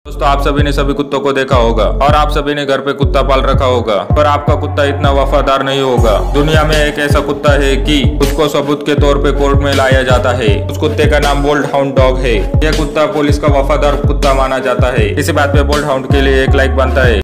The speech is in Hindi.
दोस्तों आप सभी ने सभी कुत्तों को देखा होगा और आप सभी ने घर पे कुत्ता पाल रखा होगा, पर आपका कुत्ता इतना वफादार नहीं होगा। दुनिया में एक ऐसा कुत्ता है कि उसको सबूत के तौर पे कोर्ट में लाया जाता है। उस कुत्ते का नाम बोल्ड हाउंड डॉग है। यह कुत्ता पुलिस का वफादार कुत्ता माना जाता है। इसी बात पे बोल्ड हाउंड के लिए एक लाइक बनता है।